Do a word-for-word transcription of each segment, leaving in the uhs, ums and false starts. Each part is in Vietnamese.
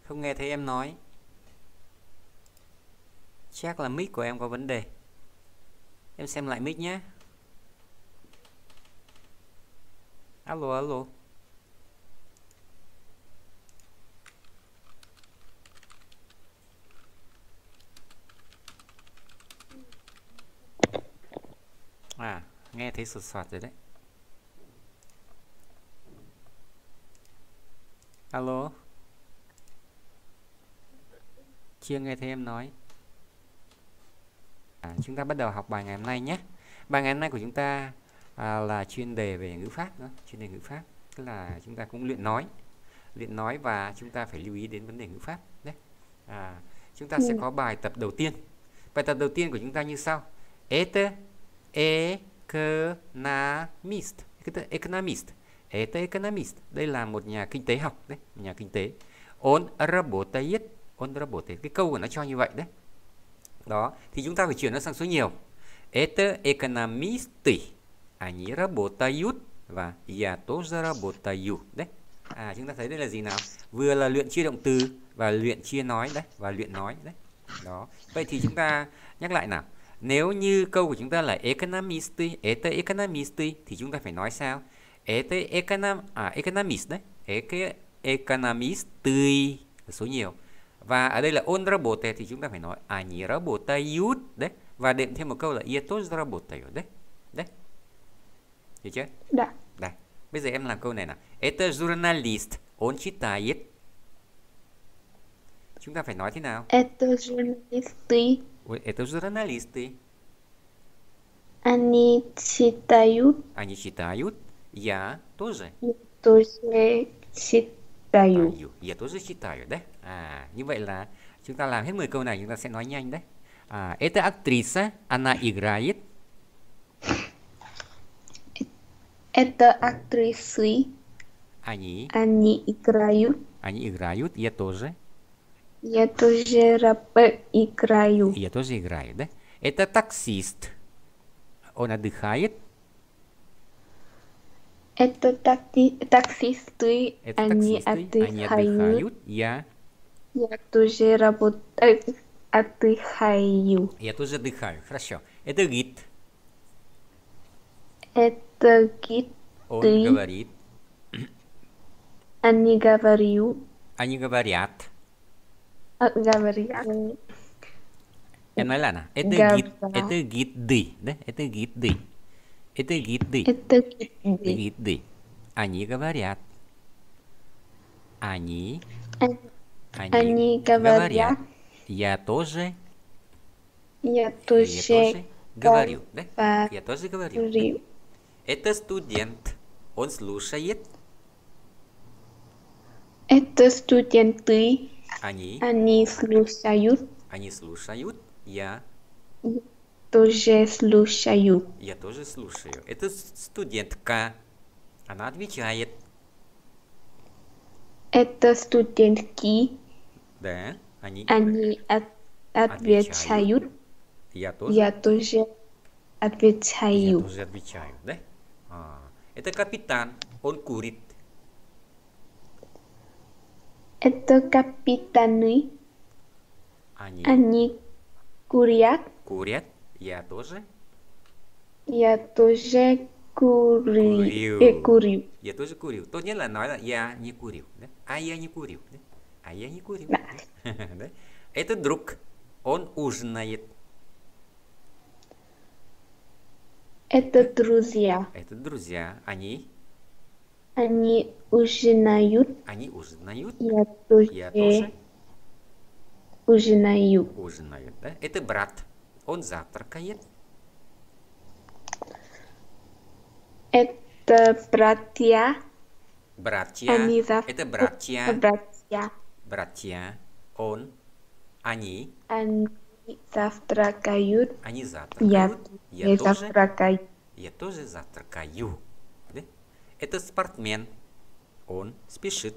Không nghe thấy em nói. Chắc là mic của em có vấn đề. Em xem lại mic nhé. Alo, alo. À, nghe thấy sột soạt rồi đấy. Alo. Chưa nghe thấy em nói. À, chúng ta bắt đầu học bài ngày hôm nay nhé. Bài ngày hôm nay của chúng ta à, là chuyên đề về ngữ pháp nữa, chuyên đề ngữ pháp. Tức là chúng ta cũng luyện nói, luyện nói và chúng ta phải lưu ý đến vấn đề ngữ pháp đấy. À, chúng ta sẽ có bài tập đầu tiên. Bài tập đầu tiên của chúng ta như sau. Это economist. Economist. Это economist. Đây là một nhà kinh tế học đấy, một nhà kinh tế. Он работает. Он работает. Cái câu của nó cho như vậy đấy. Đó, thì chúng ta phải chuyển nó sang số nhiều. Это экономисты. Они работают. Và я тоже работаю. Đấy. À, chúng ta thấy đây là gì nào? Vừa là luyện chia động từ và luyện chia nói đấy, và luyện nói đấy. Đó. Vậy thì chúng ta nhắc lại nào. Nếu như câu của chúng ta là экономисты, это экономисты thì chúng ta phải nói sao? Это эконом à экономист đấy. Это экономисты là số nhiều. Và ở đây là он работает thì chúng ta phải nói они работают đấy, và đệm thêm một câu là я тоже работаю đấy. Đấy. Hiểu chưa? Dạ. Đây. Bây giờ em làm câu này nào. Это журналист, он читает. Chúng ta phải nói thế nào? Это журналисты. Ой, это журналисты. Они читают. Они читают. Я тоже. Я тоже читаю. Я тоже читаю, đấy. À, như vậy là chúng ta làm hết mười câu này chúng ta sẽ nói nhanh đấy. À, это актриса, она играет. Это актрисы. Они. Они играют. Они играют. Я тоже. Я тоже играю. Я тоже играю, да? Это таксист. Он отдыхает. Это такси таксисты. Это Они таксисты. Они отдыхают. Я. Я тоже работаю. Отдыхаю. Я тоже отдыхаю. Хорошо. Это гид. Это гид. Он Ты. говорит. Они говорят. Они говорят. Говорят. Em nói là nào. Это гид. Это гиды. Да? Это гиды. Это гиды. Это Это гиды. Они говорят. Они. Они, Они говорят. говорят. Я тоже. Я тоже, я тоже говорю. Да? говорю. Я тоже говорю. Да? Это студент. Он слушает. Это студенты. Они. Они слушают. Они слушают. Я. Я тоже слушаю. Я тоже слушаю. Это студентка. Она отвечает. Это студентки. Да. Они. Они от, отвечают. отвечают. Я тоже. Я тоже отвечаю. Я тоже отвечаю, да? А, это капитан. Он курит. Это капитаны. Они. Они курят. Курят. Я тоже. Я тоже курю. Курю. Э, курю. Я тоже курю. Tốt nhất là nói là я не курю. Да? А я не курю. Да? А я не курю. Да. Да? Это друг. Он ужинает. Это друзья. Это друзья. Они. Они ужинают. Они ужинают. Я тоже, Я тоже ужинаю. ужинаю. Да? Это брат. Он завтракает. Это братья. Братья. Они зав... Это братья. Братья. Братья. Он. Они. Они завтракают. Они Я, завтракают. я тоже. завтракаю. Я тоже завтракаю. Да? Это спортсмен. Он спешит.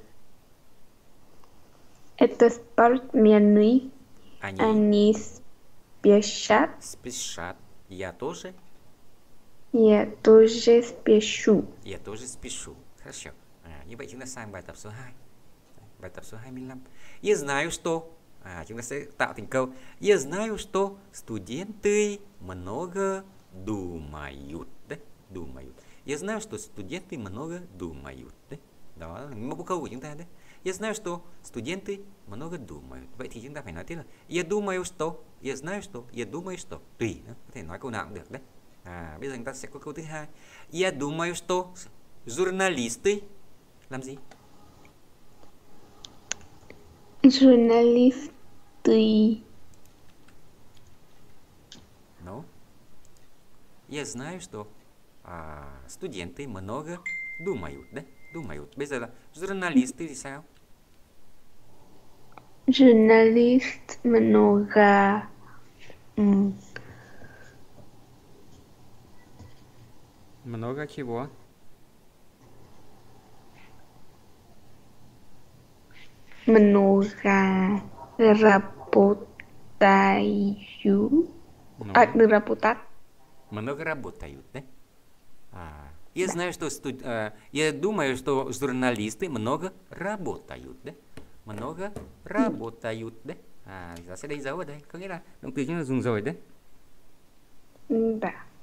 Это спортсмены. Они, Они спешат. спешат. Я тоже. Я тоже спешу. Я тоже спешу. Хорошо. À, như vậy chúng ta sang bài tập số hai. Bài tập số hai mươi lăm. Я знаю, что à, chúng ta sẽ tạo thành câu Я знаю, что студенты много думают. Đấy, думают. Я знаю, что студенты много думают. Đấy. Đó là mẫu câu của chúng ta đấy. Я знаю, что студенты много думают. Vậy thì chúng ta phải nói tiếp là Я думаю, что. Я знаю, что. Я думаю, что. Tùy, đó. Có thể nói câu nào cũng được đấy. À, bây giờ chúng ta sẽ có câu thứ hai. Я думаю, что журналисты làm gì? Журналисты. Ну, я знаю, что à, студенты много думают, đấy, думают. Bây giờ là журналисты thì sao? Журналист много. м, Много чего? Много работаю. Ну, А, работать. много работают, да? А, я знаю, что студ... а, я думаю, что журналисты много работают, да? Много работают, đấy. À, ta sẽ đánh dấu ở đây, có nghĩa là động từ chúng ta dùng rồi đấy. Да.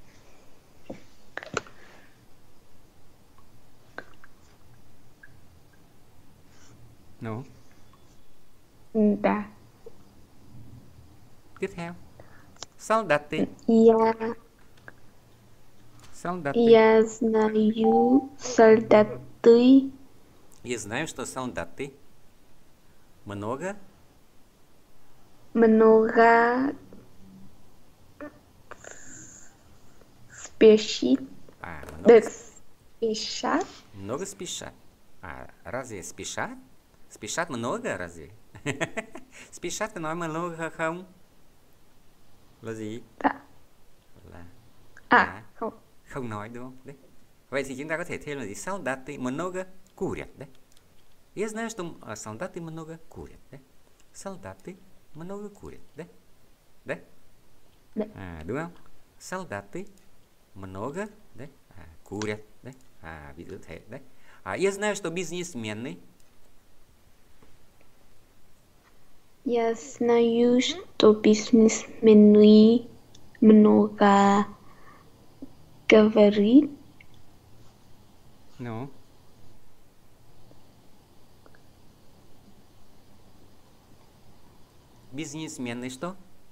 No. Да. Tiếp theo. Солдаты. Я, Солдаты. я знаю солдаты. Я знаю, что солдаты много Много спешит. а, много, Да, спешат. много спешат. А разве спешат? Спешат много разве? Спешат nói много không? Là gì? Да. Là À, không. không nói đúng không? Đấy. Vậy thì chúng ta có thể thêm là gì? Солдаты много курят, đấy. Я знаю, что а, солдаты много курят, đấy. Солдаты много курят, đấy. Đấy. Đấy. À, đúng không? Солдаты много, đấy. À, курят, đấy. À, ví dụ thế, đấy. À, я знаю, что бизнесмены Я знаю, что бизнесмены много говорит. ну, бизнесмены что?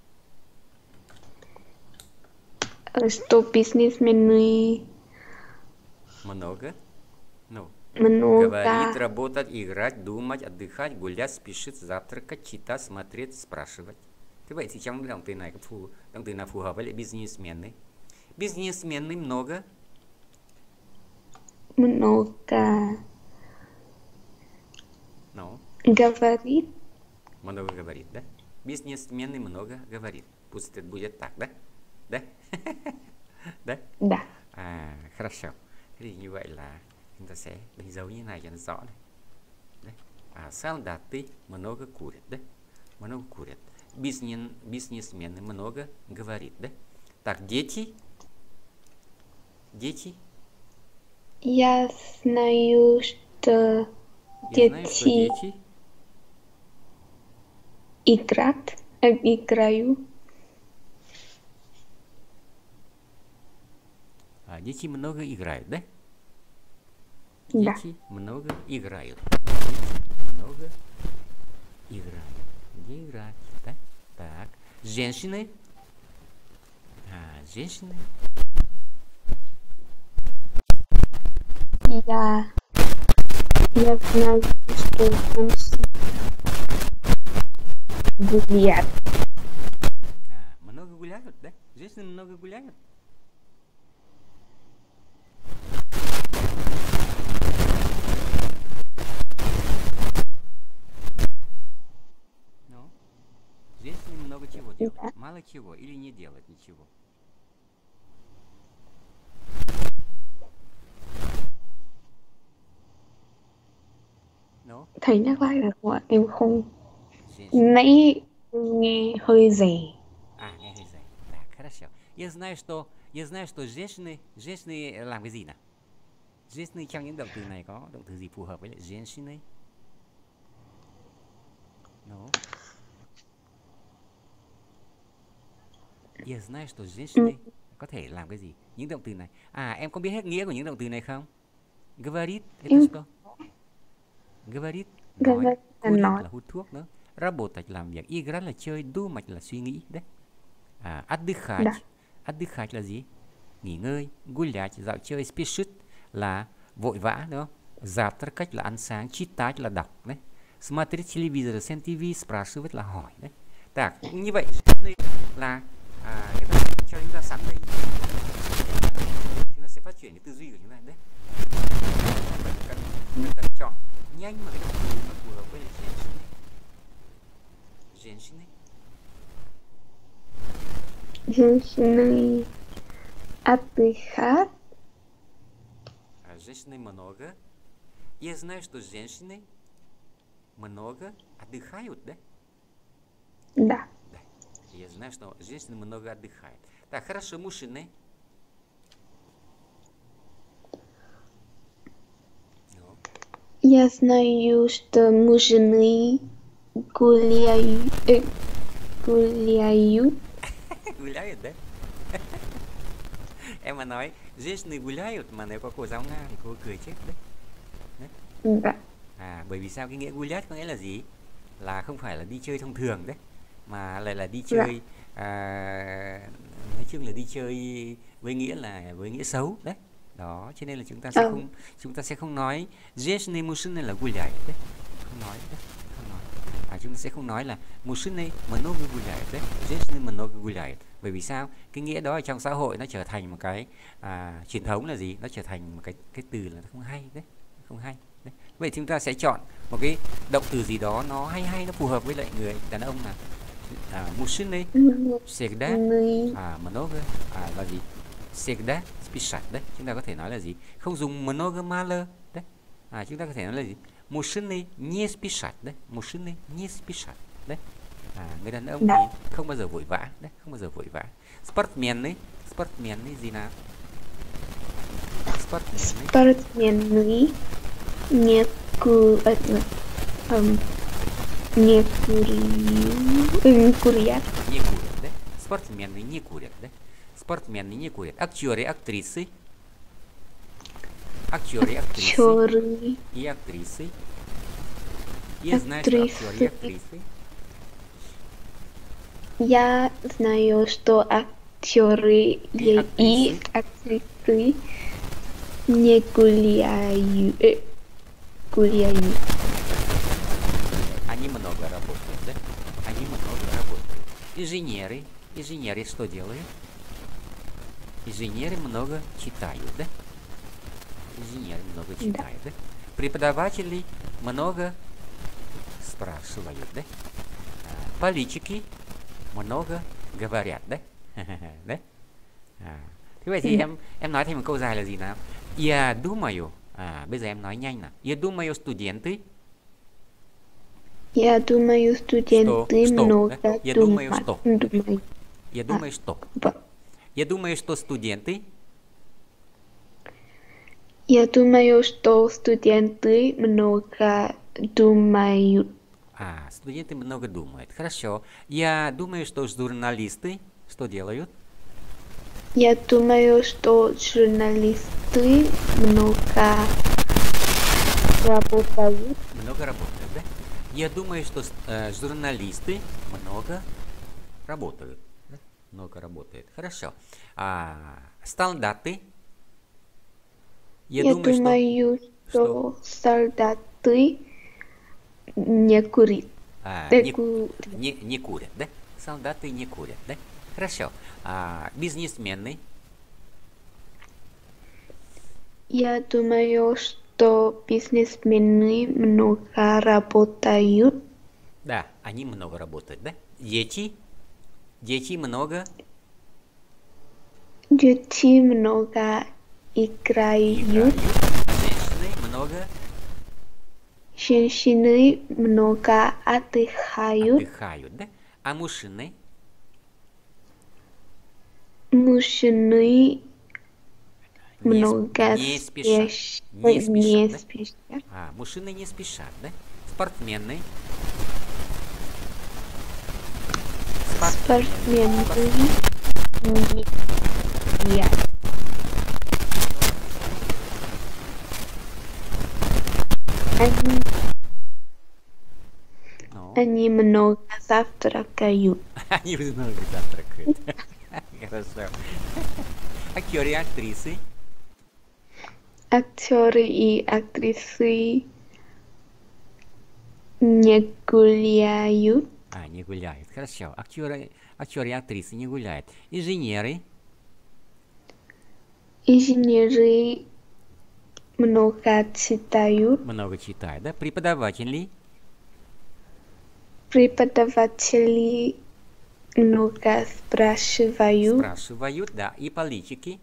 Что бизнесмены Много. Ну, много говорит, работать, играть, думать, отдыхать, гулять, спешить, завтракать, читать, смотреть, спрашивать. Thế vậy thì trong động từ này có phù động từ nào phù hợp với lại businessmen đấy? Businessmen много. много Ну, говорит. много говорит, да? Бизнесмены много говорит. Пусть это будет так, да? Да? Да? Да. À, хорошо. Thế thì như vậy là chúng ta sẽ đánh dấu như thế này cho nó rõ này. Đấy. À, солдаты много курят, да? Много курят. Бизнес, бизнесмены много говорит, да? Так, дети. Дети. Я знаю, что Я знаю, что дети дети играют, э, играют. а, дети много играют, да? Да. Дети много играют. Дети много играют. Где играть? Да? Так. Женщины. А, женщины. Я, я знаю, что женщины гуляют. А, много гуляют, да? Женщины много гуляют. Ну, женщины много чего делают. Да. Мало чего или не делать ничего. Ну, Thầy nhắc lại là của em không женщины. nãy nghe hơi rẻ. А, nghe hơi dài. Так, хорошо. Я знаю, что я знаю, что женщины женщины làm cái gì nào? Женщины trong những động từ này có động từ gì phù hợp với lại женщины? Я знаю, что женщины có thể làm cái gì? Những động từ này. À, em có biết hết nghĩa của những động từ này không? Говорит, это Em что? Говорит, nói. говорит là Курит nói. là hút thuốc nữa. Работать làm việc. Играть là chơi. Думать là suy nghĩ. Đấy. À, отдыхать. Đã. Отдыхать là gì? Nghỉ ngơi. Гулять, dạo chơi. Спешит là vội vã, đúng không? Завтракать là ăn sáng. Читать là đọc. Đấy. Смотреть телевизор, xem tivi. Спрашивать là hỏi. Đấy. Так, như vậy đây là à, cái ta cho chúng ta sẵn đây. Chúng ta sẽ phát triển cái tư duy của chúng ta đấy. Mình cần, mình cần chọn nhanh mà cái động từ mà phù hợp với женщины. Женщины. Женщины отдыхают. А, женщины много. Я знаю, что женщины много отдыхают, да? Да. Да. Я знаю, что женщины много отдыхают. Так, хорошо, мужчины. Ну. Я знаю, что мужчины гуляют. э, Гуляют. Гуляют, да? Em mà nói женщины гуляют mà nếu có cô giáo Nga thì cô cười chết đấy. Đấy. Да. À, bởi vì sao? Cái nghĩa гулять có nghĩa là gì? Là không phải là đi chơi thông thường đấy, mà lại là đi chơi à, nói chung là đi chơi với nghĩa là với nghĩa xấu đấy. Đó, cho nên là chúng ta sẽ Ừ. không chúng ta sẽ không nói женщины мужчины là гуляют đấy. Không nói đấy. Không nói. À, chúng ta sẽ không nói là мужчины много гуляют đấy. женщины много гуляют. Bởi vì sao? Cái nghĩa đó ở trong xã hội nó trở thành một cái à, truyền thống là gì? Nó trở thành một cái cái từ là không hay đấy, không hay. Đấy. Vậy chúng ta sẽ chọn một cái động từ gì đó nó hay hay, nó phù hợp với lại người đàn ông là à, мужчины всегда Мужчины à, много à, là gì? Всегда спешат đấy. Chúng ta có thể nói là gì? Không dùng много мало đấy. À, chúng ta có thể nói là gì? Мужчины не спешат đấy. Мужчины не спешат đấy. À, người đàn ông Đã. thì không bao giờ vội vã đấy, không bao giờ vội vã. Спортсмены, спортсмены gì nào? Спортсмены спортсмены не ку- э, эм, не курю- э, не курят. не курят, да? Спортсмены не курят, да? Спортсмены не курят. Актеры, актрисы. Актеры, актрисы Актеры, и актрисы. Я знаю, что актеры и актрисы. я знаю, что актеры И и, и актрисы не гуляют. э, гуляют. Они много работают, да? Они много работают. Инженеры. Инженеры что делают? Инженеры много читают, да? Инженеры много читают, да? Преподаватели много спрашивают, да? А, политики много говорят, да? Đấy. À, thế vậy thì em em nói thêm một câu dài là gì nào? Я думаю. À, bây giờ em nói nhanh nào. Я думаю, студенты. Я думаю, студенты Что? много Да? Я думаю, думают. что? думают. Я думаю, что. Б- Я думаю, что студенты Я думаю, что студенты много думают. А, студенты много думают. Хорошо. Я думаю, что журналисты что делают? Я думаю, что журналисты много работают. Много работают, да? Я думаю, что э, журналисты много работают. Да? Много работают. Хорошо. А, солдаты. Я, Я думаю, думаю, что солдаты не курят. А, Э, не, ку- не, не курят, да? Солдаты не курят, да? Хорошо. А, бизнесмены. Я думаю, что бизнесмены много работают. Да, они много работают, да? Дети. Дети много Дети много играют. играют. А женщины много Женщины много отдыхают. отдыхают, да? А мужчины? Мужчины Не, с- много не спешат. спеш- Не спешат, не да? спешат. А, мужчины не спешат, да? Спортсмены. Спортсмены Они едят. Они, No. они много завтракают. Они много завтракают. Хорошо. Актеры и актрисы. Актеры и актрисы не гуляют. А, не гуляют. Хорошо. Актеры, актеры и актрисы не гуляют. Инженеры. Инженеры много читают. Много читают, да? Преподаватели. Преподаватели много спрашивают. Спрашивают, да. И политики.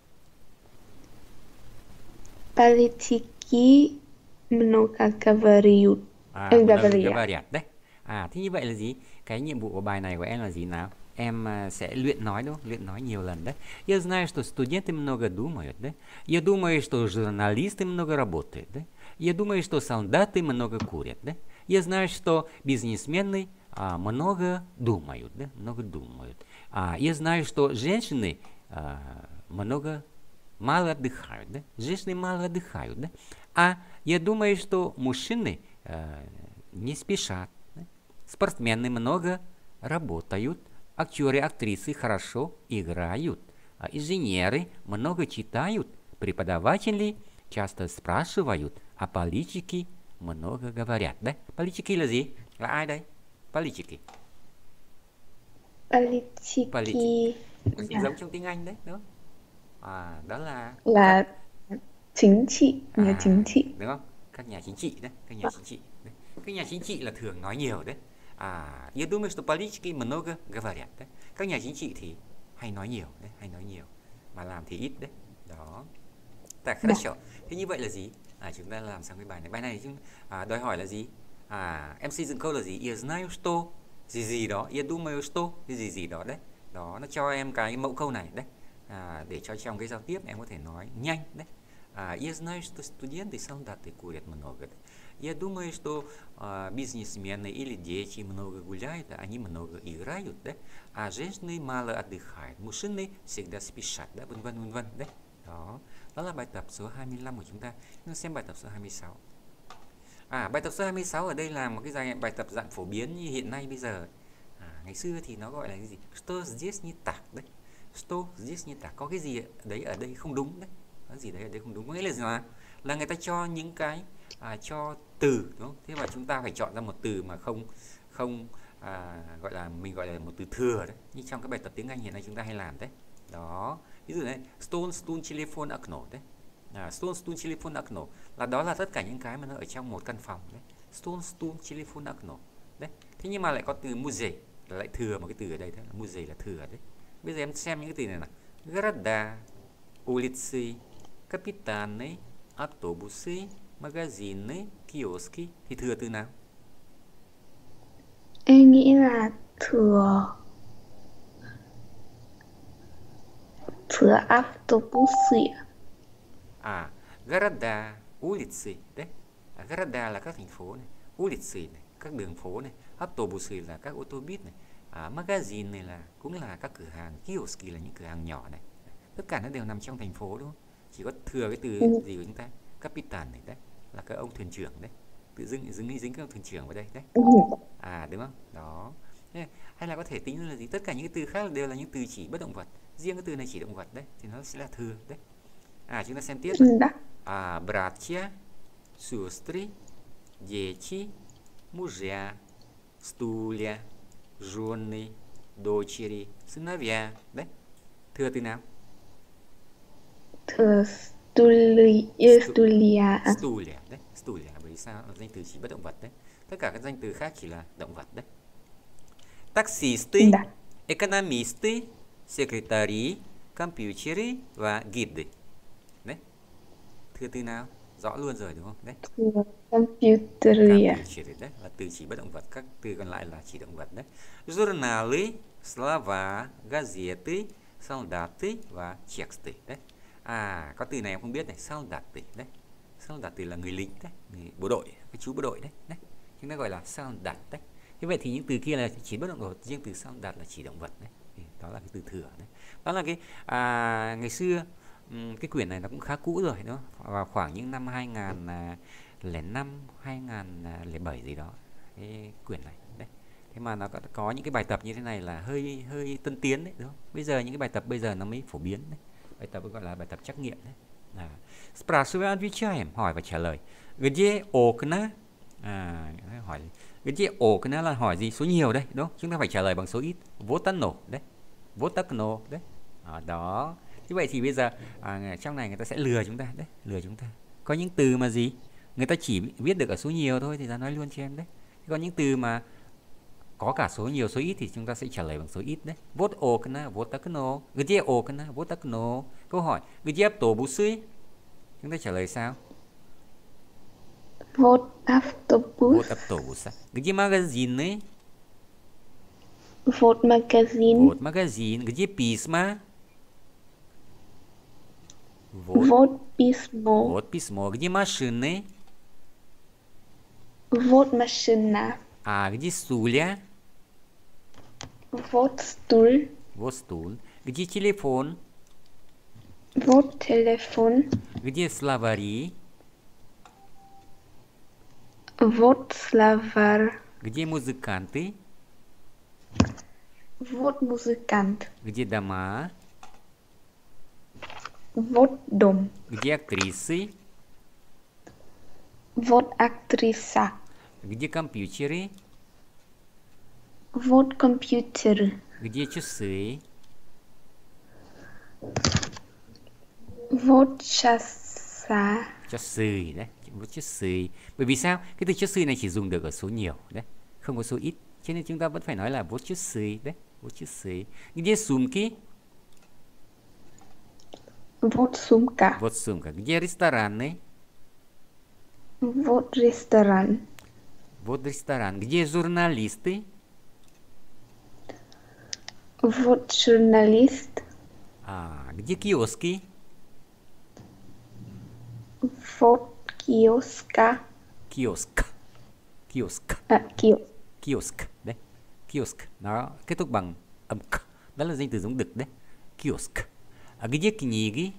Политики много говорят. À, Em много говорят. говорят đấy. À, thế như vậy là gì? Cái nhiệm vụ của bài này của em là gì nào? Em à, sẽ luyện nói đúng không? Luyện nói nhiều lần đấy. Я знаю, что студенты много думают, да? Я думаю, что журналисты много работают, да? Я думаю, что солдаты много курят, да? Я знаю, что бизнесмены а, много думают, да? Много думают. А, я знаю, что женщины а, много, мало отдыхают, да? Женщины мало отдыхают, да? А я думаю, что мужчины а, не спешат, да? Спортсмены много работают, актеры и актрисы хорошо играют, а инженеры много читают, преподаватели часто спрашивают, а политики много говорят, да? Политики là gì? Là ai đây? Politici. Политики Политики. Nó sẽ là, giống trong tiếng Anh đấy, đúng không? À, đó là là chính trị, nhà à, chính trị. đúng không? Các nhà chính trị đấy, các nhà chính trị. Đấy. Các nhà chính trị là thường nói nhiều đấy. À, я думаю, что политики много говорят đấy. Các nhà chính trị thì hay nói nhiều đấy, hay nói nhiều mà làm thì ít đấy. Đó. Так, хорошо. Thế như vậy là gì? À, chúng ta làm xong cái bài này. Bài này chúng à, đòi hỏi là gì? À, em xây dựng câu là gì? Я знаю, что gì gì đó. Я думаю, что cái gì gì đó đấy. Đó, nó cho em cái mẫu câu này đấy. À, để cho trong cái giao tiếp em có thể nói nhanh đấy. А, я знаю, что студенты и солдаты курят много. Я думаю, что а, бизнесмены или дети много гуляют, а они много играют, да? А женщины мало отдыхают, мужчины всегда спешат, да? Vân vân vân vân đấy. Đó, đó là bài tập số hai mươi lăm của chúng ta. Chúng ta xem bài tập số hai mươi sáu. À, bài tập số hai mươi sáu ở đây là một cái dạng bài tập dạng phổ biến như hiện nay bây giờ. À, ngày xưa thì nó gọi là cái gì? Что здесь не так đấy. Что здесь не так. Có cái gì đấy ở đây không đúng đấy. Có gì đấy ở đây không đúng. Có nghĩa là gì mà? Là người ta cho những cái à, cho từ, đúng không? Thế và chúng ta phải chọn ra một từ mà không không à, gọi là mình gọi là một từ thừa đấy. Như trong cái bài tập tiếng Anh hiện nay chúng ta hay làm đấy. Đó. Ví dụ này, stone stone telephone окно đấy. À, stone stone telephone окно là đó là tất cả những cái mà nó ở trong một căn phòng đấy. Stone stone telephone окно. Đấy. Thế nhưng mà lại có từ muzej là lại thừa một cái từ ở đây đấy, muzej là thừa đấy. Bây giờ em xem những cái từ này nào. Города, улицы, капитаны, автобусы, magazine, kioski thì thừa từ nào? Em nghĩ là thừa thừa autobus. À, gорода, улицы đấy. À, gорода là các thành phố này, улицы này, các đường phố này, автобусы là các ô tô buýt này, à, magazine này là cũng là các cửa hàng, kiosk là những cửa hàng nhỏ này. Tất cả nó đều nằm trong thành phố đúng không? Chỉ có thừa cái từ Ừ. gì của chúng ta? Capitan này đấy, là các ông thuyền trưởng đấy. Tự dưng dính dính các ông thuyền trưởng vào đây đấy. Ừ. À đúng không? Đó. Thế, hay là có thể tính là gì? Tất cả những cái từ khác đều là những từ chỉ bất động vật. Riêng cái từ này chỉ động vật đấy thì nó sẽ là thừa đấy. À chúng ta xem tiếp. Đã. À, братья, сестры, дети, мужья, стулья, жены, дочери, сыновья. Đấy. Thừa từ nào? Thừa Stulia. Stulia. Stulia đấy, Stulia bởi vì sao? Là danh từ chỉ bất động vật đấy. Tất cả các danh từ khác chỉ là động vật đấy. Таксисты, Đã. экономисты, секретари, компьютеры và гиды. Đấy. Thừa từ nào? Rõ luôn rồi đúng không? Đấy. Thừa computeria. Компьютеры đấy là từ chỉ bất động vật, các từ còn lại là chỉ động vật đấy. Журналы, слова, газеты, солдаты và тексты đấy. À, có từ này em không biết này, солдаты đấy. Солдаты là người lính đấy, người bộ đội, cái chú bộ đội đấy. Đấy. Chúng ta gọi là солдат đấy. Như vậy thì những từ kia là chỉ bất động vật, riêng từ солдат là chỉ động vật đấy. đó là cái từ thừa đấy. Đó là cái à, ngày xưa ừm, cái quyển này nó cũng khá cũ rồi đúng không? Vào khoảng những năm hai nghìn lẻ năm, hai nghìn lẻ bảy gì đó, cái quyển này đấy. Thế mà nó có, có những cái bài tập như thế này là hơi hơi tân tiến đấy đúng không? Bây giờ những cái bài tập bây giờ nó mới phổ biến đấy. Bài tập gọi là bài tập trắc nghiệm đấy. À, Spрашиваем, отвечаем, hỏi và trả lời. Где окна? À, hỏi где окна là hỏi gì? Số nhiều đây, đúng không? Chúng ta phải trả lời bằng số ít. Вот оно, đấy. Вот окно, đấy. À, đó. Như vậy thì bây giờ à, trong này người ta sẽ lừa chúng ta, đấy, lừa chúng ta. Có những từ mà gì? Người ta chỉ viết được ở số nhiều thôi thì ta nói luôn cho em đấy. Còn những từ mà có cả số nhiều số ít thì chúng ta sẽ trả lời bằng số ít đấy. Вот окна, вот окно. Где окна? Вот окно. Câu hỏi, где автобусы? Chúng ta trả lời sao? Вот автобус. Вот автобус. Где магазины? Вот магазин. Вот магазин. Где письма? Вот, Вот письмо. вот письмо. Где машины? Вот машина. А где стулья? Вот стул. Вот стул. Где телефон? Вот телефон. Где словари? Вот словарь. Где музыканты? Вот музыкант. Где дома? Вот дом. Где актрисы? Вот актриса. Где компьютеры? Вот компьютер. Где часы? Вот часа. Chassi đấy, một chassi. Bởi vì sao? Cái từ chassi này chỉ dùng được ở số nhiều đấy, không có số ít. Cho nên chúng ta vẫn phải nói là вот часы đấy, вот часы. Где сумки? Вот сумка. Вот сумка. Где рестораны? Вот ресторан. Вот ресторан. Где журналисты? Вот журналист. А, где киоски? Вот киоска. Kiosk. Kiosk. À, kiosk. Kiosk đấy. Kiosk nó kết thúc bằng âm k. Đó là danh từ giống đực đấy. Kiosk. À, где книги?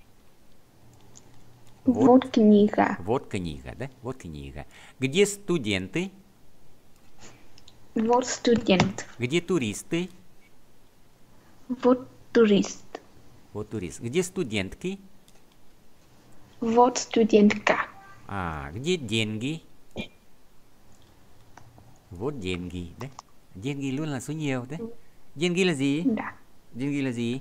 Вот книга. Вот книга, да? Вот книга. Где студенты? Вот студент. Где туристы? Вот турист. Вот турист. Где студентки? Вот студентка. А, где деньги? Вот деньги, đấy. Деньги luôn là số nhiều đấy. Деньги là gì? Да. Деньги là gì?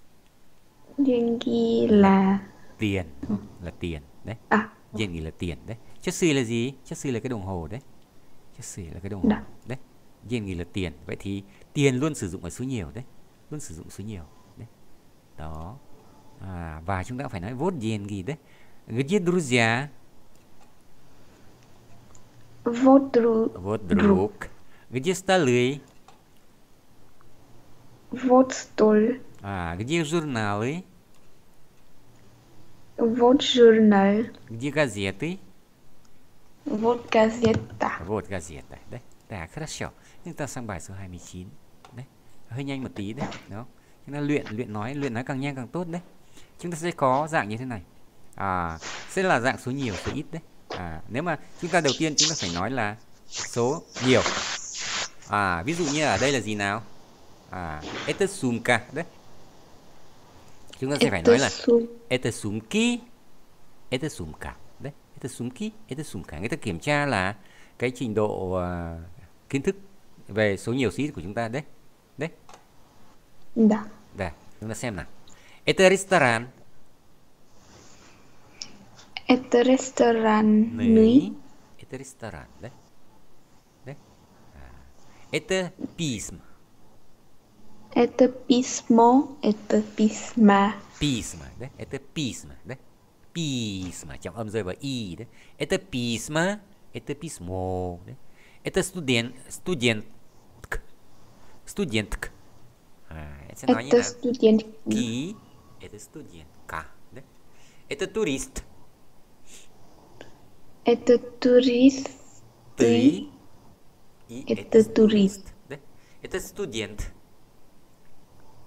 Деньги là Tiền, là tiền, đấy. à Деньги là tiền, đấy. Часы là gì? Часы là cái đồng hồ đấy. Часы là cái đồng hồ, Đã. đấy. Деньги là tiền. Vậy thì tiền luôn sử dụng ở số nhiều đấy. Luôn sử dụng số nhiều, đấy. Đó. À, và chúng ta phải nói вот деньги đấy. Где друзья? вот друг. Вот друг. Где столы? Вот стол. А, где журналы? Вот журнал. Где газеты? Вот газета. Вот газета. Đấy. Đã, хорошо. Chúng ta sang bài số hai mươi chín. Đấy. Hơi nhanh một tí đấy. Đó. Chúng ta luyện, luyện nói, luyện nói càng nhanh càng tốt đấy. Chúng ta sẽ có dạng như thế này. À, sẽ là dạng số nhiều, số ít đấy. À, nếu mà chúng ta đầu tiên chúng ta phải nói là số nhiều. À, ví dụ như ở đây là gì nào? À, это сумка, đấy. Chúng ta sẽ phải nói là это сумки, это сумка, đấy. Это сумки, это сумка. Người ta kiểm tra là cái trình độ uh, kiến thức về số nhiều số ít của chúng ta đấy. Đấy. Да. Đây, chúng ta xem nào. Это ресторан. Это ресторан. Ны. Это ресторан, да? Да? А. Это письма. Это письмо. Это письма. Письма, да? Это письма, да? Письма. Trọng âm rơi vào y đấy. Это письма. Это письмо, đấy. Это студент. Студент. Студентка. А, это nói như Это nào? студент. Ки. Это студентка, да? Это турист. Это турист. Ты. И Это турист. Да? Это студент.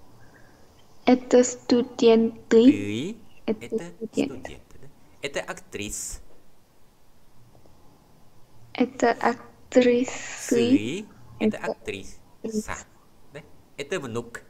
Это студенты. Ты. Это Это студент. студенты. Да? Это актрис. Это актрисы. Сы. Это Это актрис. актрисы. Са. Да? Это внук.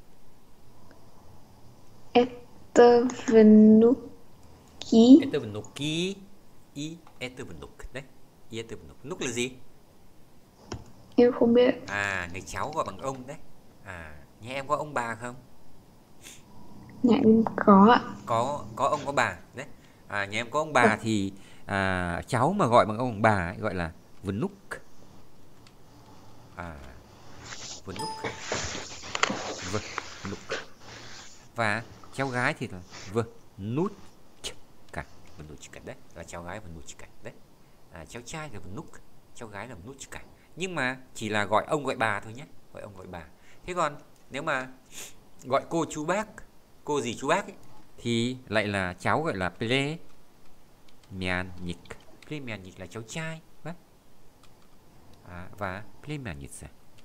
Это внуки. Это внуки. И это внук. Đấy. И это внук. Внук là gì? Em không biết. À, người cháu gọi bằng ông đấy. À, nhà em có ông bà không? Nhà em có ạ. Có, có ông có bà đấy. À, nhà em có ông bà thì à, cháu mà gọi bằng ông bà ấy, gọi là vnuk. À, vnuk. Vnuk. Và cháu gái thì là vnuchka. Vnuchka đấy, là cháu gái vnuchka đấy. À, cháu trai là vnuk, cháu gái là vnuchka. Nhưng mà chỉ là gọi ông gọi bà thôi nhé, gọi ông gọi bà. Thế còn nếu mà gọi cô chú bác, cô gì chú bác ấy, thì lại là cháu gọi là plemiannik. Plemiannik là cháu trai. À, và plemianniца.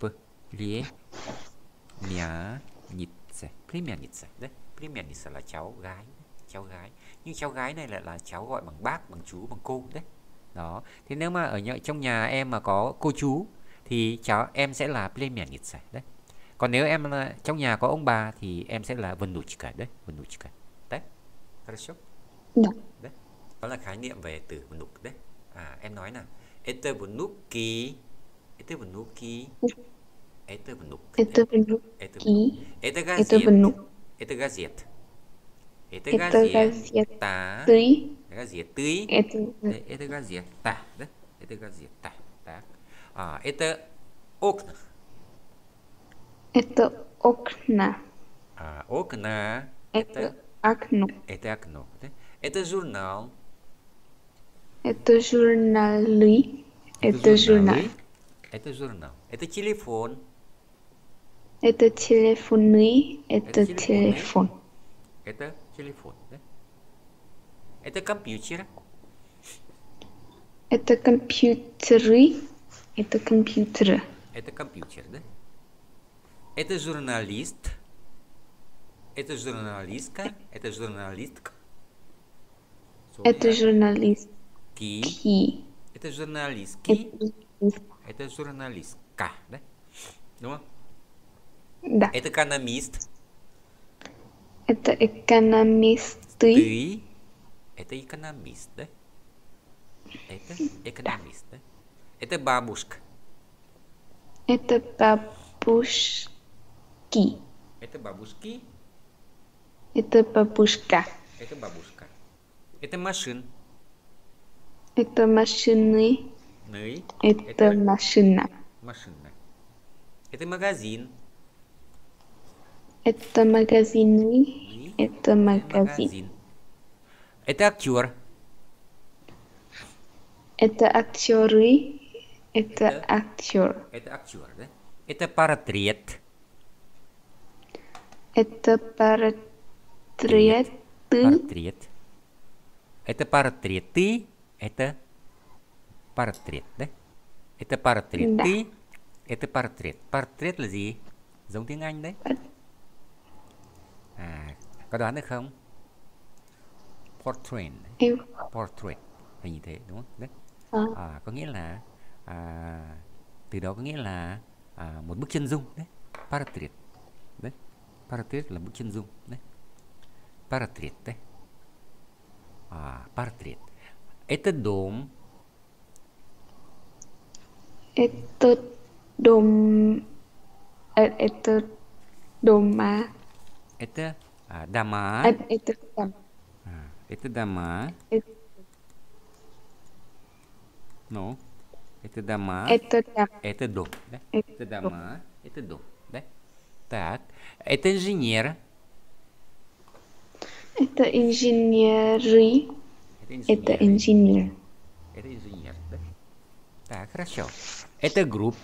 Plemianniца. Plemianniца. Đấy, plemianniца là cháu gái, cháu gái. Nhưng cháu gái này lại là cháu gọi bằng bác, bằng chú, bằng cô đấy. Đó. Thế nếu mà ở nhà, trong nhà em mà có cô chú thì cháu em sẽ là plemianniца đấy. Còn nếu em trong nhà có ông bà thì em sẽ là vnuchka đấy, vnuchka. Đấy. Хорошо? Dạ. Đấy. Đó là khái niệm về từ vnuk đấy. À, em nói nào. Это внуки. Это внуки. Это внук. Это внуки. Это Это газет. внук. Это газет. Это Это газета. газеты. Газеты. Это Это газета. Да? Это газета. Так. А, это окна. Это окна. А, окна. Это окно. Это окно. Да? Это журнал. Это журналы. Это журнал. Это журнал. Это телефон. Это телефоны. Это Это телефоны. телефон. Это телефон. Да? Это компьютер. Это компьютеры. Это компьютеры. Это компьютер, да? Это журналист. Это журналистка. Это журналистка. Это журналистки. Ки. Это журналистки. Это- Это журналистка, да? Đúng không? Да. Это экономист. Это экономисты. Ты. Это экономист, да? Это экономист, да? Это бабушка. Это бабушки. Это бабушки. Это бабушка. Это бабушка. Это машин. Это машины. Ны. Это машина. машина. Это магазин. Это магазины. Ны. Это магазин. Это актер. Это актеры. Это Это- актер. Это актер, да? Это портрет. Это портреты. Портрет. Это портреты. Это портрет, да? Это портреты. Это портрет. Портрет là gì? Giống tiếng Anh đấy. À, có đoán được không? Portrait. Em Portrait là như thế đúng không? Đấy. ờ, À, có nghĩa là à, từ đó có nghĩa là à, một bức chân dung đấy. Portrait. Đấy. Portrait là bức chân dung đấy. Portrait đấy. À, portrait. Это дом. это дом. э, Это дома. Это а, дома. Э, Это дом. А, это дома. Это- Ну, это дома. Это дом. Это дом. Да? Это Это дом. дома. Это дом. Да? Так. Это инженер. Это инженеры. Это Это инженер. инженер. Это инженер. Да? Так, хорошо. Это групп.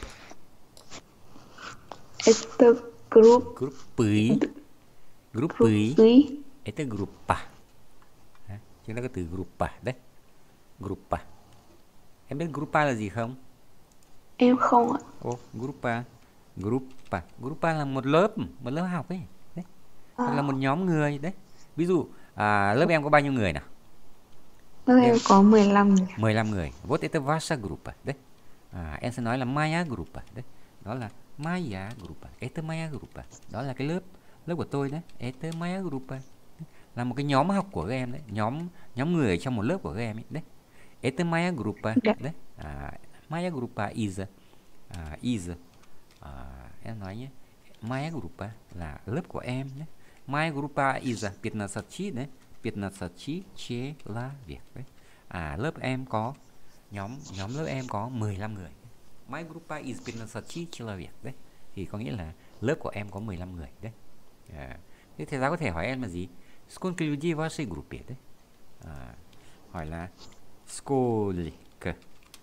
Это группы. Группы. Группы. Группы. Это группа. Đấy, chúng ta có từ gruppa đấy. Gruppa. Em biết gruppa là gì không? Em không ạ. Ồ, gruppa. Gruppa. Gruppa là một lớp, một lớp học ấy. Đấy. hoặc là một nhóm người đấy. Ví dụ à, lớp em có bao nhiêu người nào? Lớp em có mười lăm người. mười lăm người. Вот это ваша группа đấy. À, em sẽ nói là моя группа đấy. Đó là моя группа. Это моя группа. Đó là cái lớp lớp của tôi đấy. Это моя группа. Là một cái nhóm học của các em đấy, nhóm nhóm người ở trong một lớp của các em ấy đấy. Это моя группа đấy. À, моя группа is à, is à, em nói nhé. Моя группа là lớp của em đấy. Моя группа is пятнадцать đấy. пятнадцать человек đấy. À, lớp em có nhóm nhóm lớp em có mười lăm người. Моя группа is пятнадцать человек đấy. Thì có nghĩa là lớp của em có mười lăm người đấy. À, thế thầy giáo có thể hỏi em là gì? Сколько людей в вашей группе đấy. À, hỏi là сколько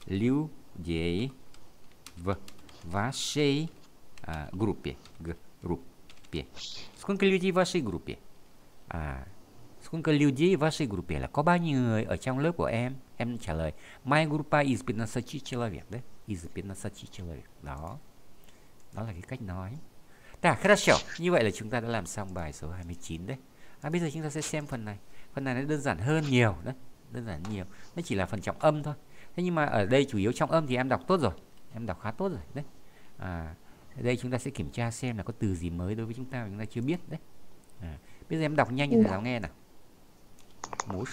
людей в вашей à, группе. группе. Сколько людей в вашей группе? À, сколько людей в вашей группе là có bao nhiêu người ở trong lớp của em? Em trả lời моя группа из пятнадцати человек đấy. Из пятнадцати человек. Đó. Đó là cái cách nói. Так, хорошо. Như vậy là chúng ta đã làm xong bài số hai mươi chín đấy. À, bây giờ chúng ta sẽ xem phần này. Phần này nó đơn giản hơn nhiều đấy. Đơn giản nhiều. Nó chỉ là phần trọng âm thôi. Thế nhưng mà ở đây chủ yếu trọng âm thì em đọc tốt rồi. Em đọc khá tốt rồi đấy. À, ở đây chúng ta sẽ kiểm tra xem là có từ gì mới đối với chúng ta mà chúng ta chưa biết đấy. À, bây giờ em đọc nhanh cho thầy giáo nghe nào. Mouche.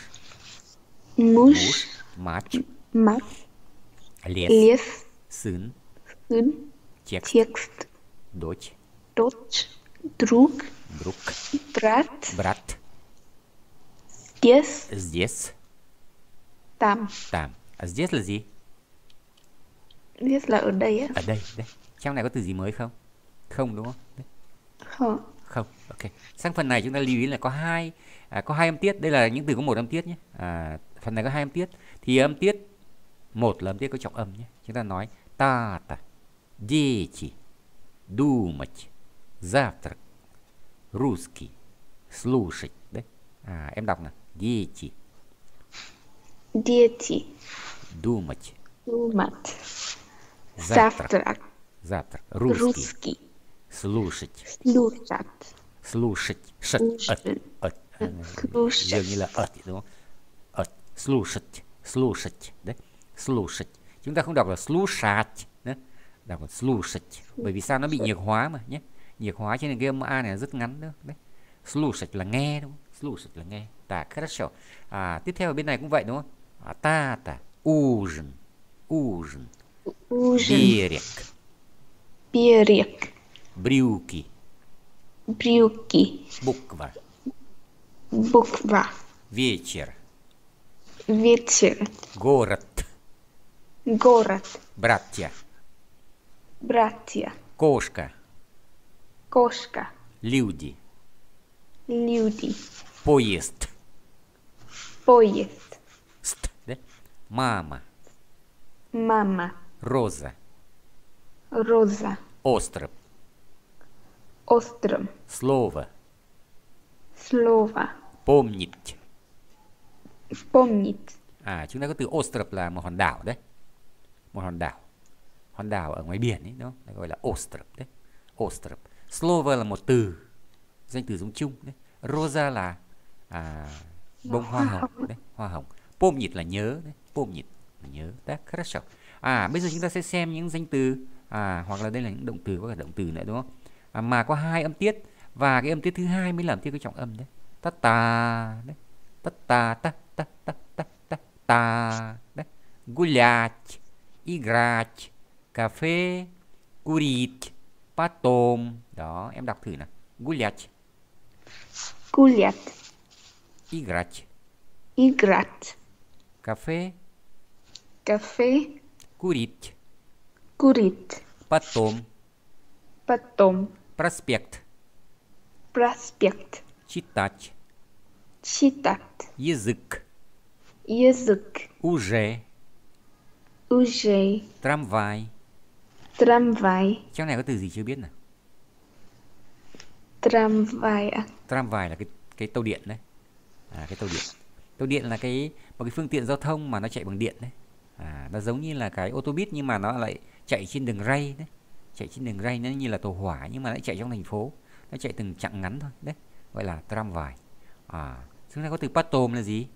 Mouche. Match. Match. Lies. Lies. Syn. Syn. Text. Text. Dочь. Dodge. Друг. Друг. Брат. Брат. Здесь. Здесь. Там. Там. À, здесь là gì? Здесь là ở đây á. Ở đây, đấy. Trong này có từ gì mới không? Không đúng không? Đấy. Không. Không, ok. Sang phần này chúng ta lưu ý là có hai à, có hai âm tiết. Đây là những từ có một âm tiết nhé. À, phần này có hai âm tiết. Thì âm tiết một là âm tiết có trọng âm nhé. Chúng ta nói tata, дети, думать, завтрак, русский, слушать. Đấy. À, em đọc nào. Дети. Дети. Думать. Думать. Завтрак. Завтрак. Завтрак. Русский. Русский. Слушать. Слушать. Слушать. Шать. Ất. Ất. Слушать. Dường như là ợt đúng không? Ợt. Слушать. Слушать. Đấy. Слушать. Chúng ta không đọc là слушать. Đấy. Đọc là слушать. Bởi vì sao? Nó bị nhiệt hóa mà nhé. Nhiệt hóa cho nên cái âm A này rất ngắn nữa. Đấy. Слушать là nghe đúng không? Слушать là nghe. Так, хорошо. À, tiếp theo ở bên này cũng vậy đúng không? À, tata. Ужин. Ужин. Ужин. Берег. Берег. Брюки. Брюки. Буква. Буква. Вечер. Вечер. Город. Город. Братья. Братья. Кошка. Кошка. Люди. Люди. Поезд. Поезд. Ст, да? Мама. Мама. Роза. Роза. Остров. Остров. Слово. Слово. Помнить. Помнить. À, chúng ta có từ Ostrov là một hòn đảo đấy. Một hòn đảo. Hòn đảo ở ngoài biển ấy, đúng không? Gọi là Ostrov đấy. Ostrov. Slovo là một từ. Danh từ giống chung đấy. Rosa là à, bông hoa hồng đấy, hoa hồng. Помнить là nhớ đấy. Помнить là nhớ. Đấy, хорошо. À, bây giờ chúng ta sẽ xem những danh từ à, hoặc là đây là những động từ, có cả động từ nữa đúng không? À, mà có hai âm tiết và cái âm tiết thứ hai mới là âm tiết có trọng âm đấy. Ta ta đấy. Ta ta ta ta ta ta ta ta đấy. Гулять, играть, кафе, курить, потом. Đó, em đọc thử nào. Гулять. Гулять. Играть. Играть. Кафе. Кафе. Курить. Курить. Потом. Потом. Проспект. Проспект. Читать. Читать. Язык. Язык. Уже. Уже. Трамвай. Tramvay. Trong này có từ gì chưa biết nào? Tramvay à? Tramvay là cái cái tàu điện đấy. À, cái tàu điện. Tàu điện là cái một cái phương tiện giao thông mà nó chạy bằng điện đấy. À, nó giống như là cái ô tô buýt nhưng mà nó lại chạy trên đường ray đấy. Chạy trên đường ray nó như là tàu hỏa nhưng mà lại chạy trong thành phố. Nó chạy từng chặng ngắn thôi đấy. gọi là tramvai. À, chúng ta có từ potom là gì?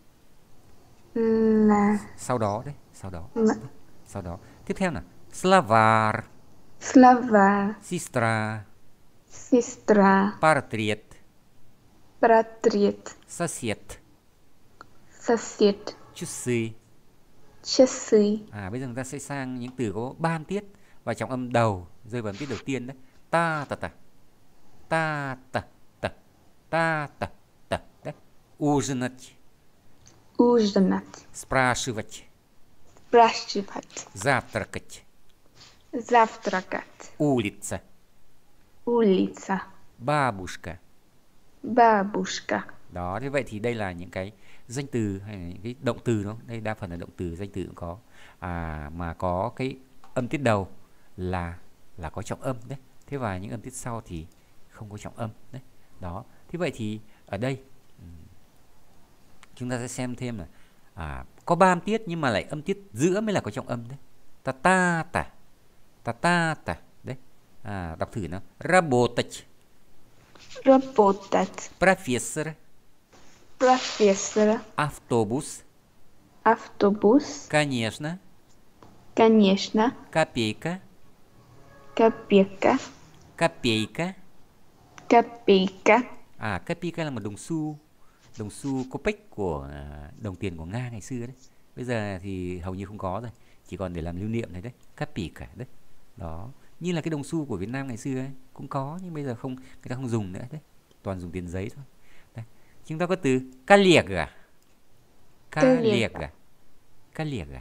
Là Sau đó đấy, sau đó. là Sau đó. Tiếp theo là slavar, Slava, sistra, Sistra, partriet, Patriot, sosiet, Sosiet, chussi. Chelsea, À, bây giờ chúng ta sẽ sang những từ có ba âm tiết và trọng âm đầu rơi vào âm tiết đầu tiên đấy. Ta ta ta, ta ta ta, ta ta ta đấy. Ужинать, Ужинать, спрашивать, спрашивать, завтракать, завтракать, улица, улица, бабушка. бабушка. Đó, thế vậy thì đây là những cái danh từ hay là những cái động từ đó. Đây đa phần là động từ, danh từ cũng có. À, mà có cái âm tiết đầu là là có trọng âm đấy. Thế và những âm tiết sau thì không có trọng âm đấy. Đó. Thế vậy thì ở đây chúng ta sẽ xem thêm là à, có ba âm tiết nhưng mà lại âm tiết giữa mới là có trọng âm đấy. Ta ta ta, ta ta ta đấy. À, đọc thử nào. Работать, Работать, профессор, профессор, автобус, автобус, конечно, конечно, копейка, копейка, копейка. копейка, À, kопейка là một đồng xu, đồng xu kopek của à, đồng tiền của Nga ngày xưa đấy. Bây giờ thì hầu như không có rồi, chỉ còn để làm lưu niệm này đấy, kопейка đấy. Đó, như là cái đồng xu của Việt Nam ngày xưa ấy, cũng có nhưng bây giờ không, người ta không dùng nữa đấy, toàn dùng tiền giấy thôi. Đây. Chúng ta có từ коллега, коллега, коллега.